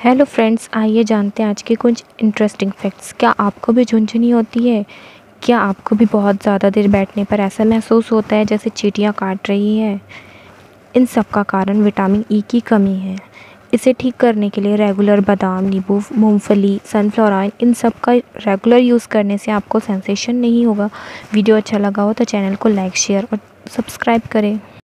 Hello friends, आइए जानते हैं आज के कुछ इंटरेस्टिंग फैक्ट्स। क्या आपको भी झुनझुनी होती है? क्या आपको भी बहुत ज़्यादा देर बैठने पर ऐसा महसूस होता है जैसे चींटियां काट रही है? इन सब का कारण विटामिन ई की कमी है। इसे ठीक करने के लिए रेगुलर बादाम, नींबू, मूंगफली, सनफ्लावर ऑयल, इन सब का रेगुलर यूज़ करने से आपको सेंसेशन नहीं होगा। वीडियो अच्छा लगा हो तो चैनल को लाइक, शेयर और सब्सक्राइब करें।